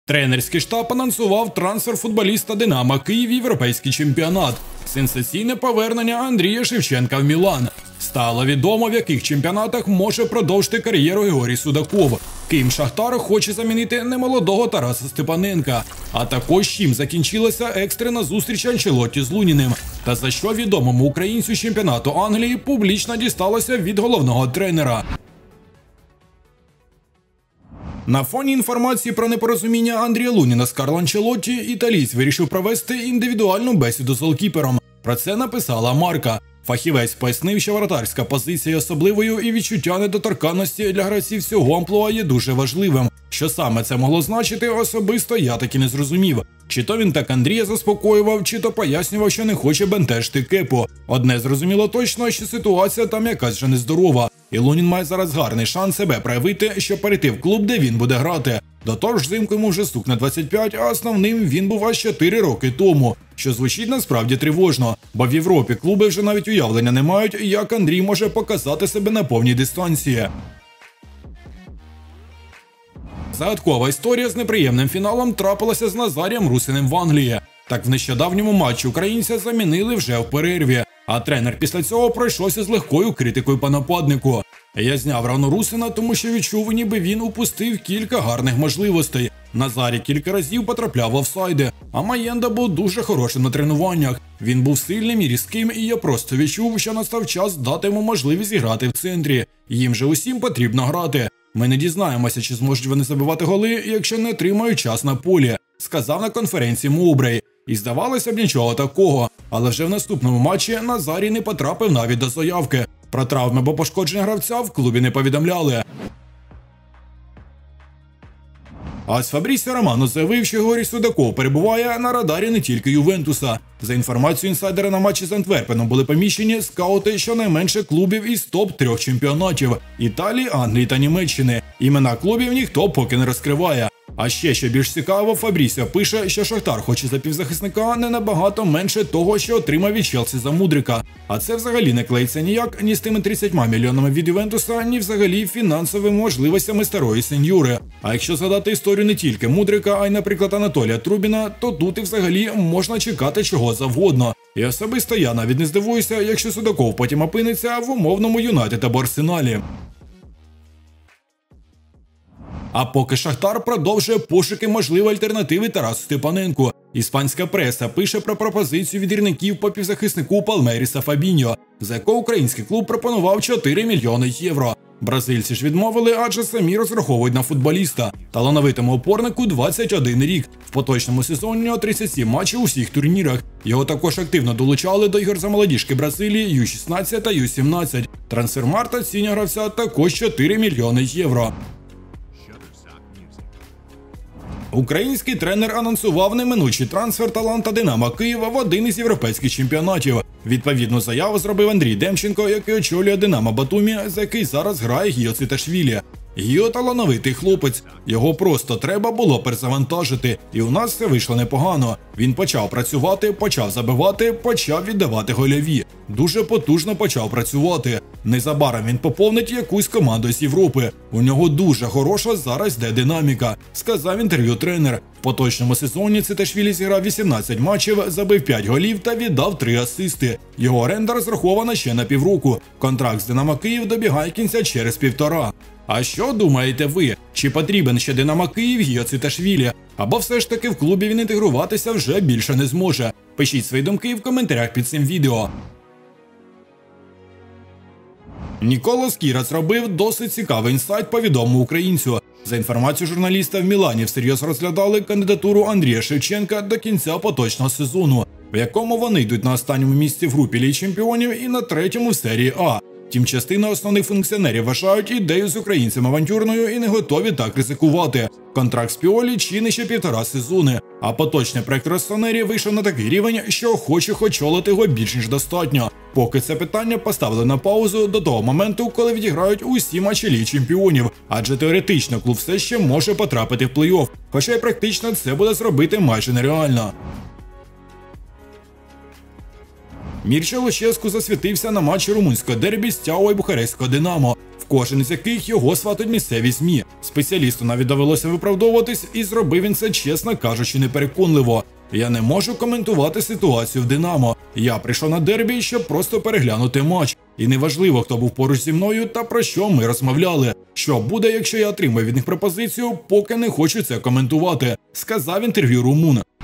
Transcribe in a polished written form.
Тренерський штаб анонсував трансфер футболіста «Динамо Київ» в європейський чемпіонат. Сенсаційне повернення Андрія Шевченка в Мілан. Стало відомо, в яких чемпіонатах може продовжити кар'єру Георгій Судаков. Ким Шахтар хоче замінити немолодого Тараса Степаненка. А також чим закінчилася екстрена зустріч Анчелотті з Луніним. Та за що відомому українцю чемпіонату Англії публічно дісталося від головного тренера. На фоні інформації про непорозуміння Андрія Луніна з Карло Анчелотті, італієць вирішив провести індивідуальну бесіду з голкіпером. Про це написала Марка. Фахівець пояснив, що воротарська позиція особливою і відчуття недоторканності для гравців цього амплуа є дуже важливим. Що саме це могло значити, особисто я таки не зрозумів. Чи то він так Андрія заспокоював, чи то пояснював, що не хоче бентежити Кепу. Одне зрозуміло точно, що ситуація там якась вже нездорова. І Лунін має зараз гарний шанс себе проявити, щоб перейти в клуб, де він буде грати. До того ж, взимку йому вже стукне 25, а основним він був аж 4 роки тому. Що звучить насправді тривожно, бо в Європі клуби вже навіть уявлення не мають, як Андрій може показати себе на повній дистанції. Загадкова історія з неприємним фіналом трапилася з Назарієм Русиним в Англії. Так в нещодавньому матчі українця замінили вже в перерві, а тренер після цього пройшовся з легкою критикою по нападнику. Я зняв рану Русина, тому що відчув, ніби він упустив кілька гарних можливостей. Назарій кілька разів потрапляв в офсайди, а Маєнда був дуже хорошим на тренуваннях. Він був сильним і різким, і я просто відчув, що настав час дати йому можливість грати в центрі. Їм же усім потрібно грати. Ми не дізнаємося, чи зможуть вони забивати голи, якщо не отримають час на полі, сказав на конференції Моубрей. І здавалося б, нічого такого. Але вже в наступному матчі Назарій не потрапив навіть до заявки. Про травми або пошкодження гравця в клубі не повідомляли. А ось Фабрісіо Романо заявив, що Георгій Судаков перебуває на радарі не тільки Ювентуса. За інформацією інсайдера, на матчі з Антверпеном були поміщені скаути щонайменше клубів із топ-3 чемпіонатів – Італії, Англії та Німеччини. Імена клубів ніхто поки не розкриває. А ще, що більш цікаво, Фабрісіо пише, що Шахтар хоче за півзахисника не набагато менше того, що отримав від Челсі за Мудрика. А це взагалі не клеїться ніяк ні з тими 30 мільйонами від Ювентуса, ні взагалі фінансовими можливостями старої сеньори. А якщо згадати історію не тільки Мудрика, а й, наприклад, Анатолія Трубіна, то тут і взагалі можна чекати чого завгодно. І особисто я навіть не здивуюся, якщо Судаков потім опиниться в умовному Юнайтед або Арсеналі. А поки Шахтар продовжує пошуки можливої альтернативи Тарасу Степаненку. Іспанська преса пише про пропозицію від гірників по півзахиснику Палмеріса Фабіньо, за якого український клуб пропонував 4 мільйони євро. Бразильці ж відмовили, адже самі розраховують на футболіста. Талановитому опорнику 21 рік. В поточному сезоні у нього 37 матчів у всіх турнірах. Його також активно долучали до ігор за молодіжки Бразилії Ю-16 та Ю-17. Трансфермаркт оцінює гравця також 4 мільйони євро. Український тренер анонсував неминучий трансфер таланта «Динамо Києва» в один із європейських чемпіонатів. Відповідну заяву зробив Андрій Демченко, який очолює «Динамо Батумі», за який зараз грає Гіо Цвіташвілі. Гіо талановитий хлопець. Його просто треба було перезавантажити. І у нас все вийшло непогано. Він почав працювати, почав забивати, почав віддавати гольові. Дуже потужно почав працювати. Незабаром він поповнить якусь команду з Європи. У нього дуже хороша зараз йде динаміка, сказав інтерв'ю тренер. В поточному сезоні Цвіташвілі зіграв 18 матчів, забив 5 голів та віддав 3 асисти. Його оренда розрахована ще на півроку. Контракт з «Динамо Київ» добігає кінця через 1,5. А що думаєте ви? Чи потрібен ще «Динамо Київ» Гіо Цвіташвілі? Або все ж таки в клубі він інтегруватися вже більше не зможе? Пишіть свої думки в коментарях під цим відео. Ніколо Скіра зробив досить цікавий інсайт по відомому українцю. За інформацією журналіста, в Мілані всерйоз розглядали кандидатуру Андрія Шевченка до кінця поточного сезону, в якому вони йдуть на останньому місці в групі Ліги Чемпіонів і на 3-му в серії А. Втім, частина основних функціонерів вважають ідею з українцем авантюрною і не готові так ризикувати. Контракт з Піолі чинить ще 1,5 сезони, а поточний проект Россонері вийшов на такий рівень, що охочих очолити його більш ніж достатньо. Поки це питання поставили на паузу до того моменту, коли відіграють усі матчі Ліги Чемпіонів, адже теоретично клуб все ще може потрапити в плей-офф, хоча й практично це буде зробити майже нереально. Мірча Луческу засвітився на матчі румунського дербі з Тяо і Бухарестського Динамо, в кожен із яких його сватають місцеві ЗМІ. Спеціалісту навіть довелося виправдовуватись, і зробив він це, чесно кажучи, непереконливо. Я не можу коментувати ситуацію в Динамо. Я прийшов на дербі, щоб просто переглянути матч. І неважливо, хто був поруч зі мною та про що ми розмовляли. Що буде, якщо я отримаю від них пропозицію, поки не хочу це коментувати, сказав інтерв'ю румун.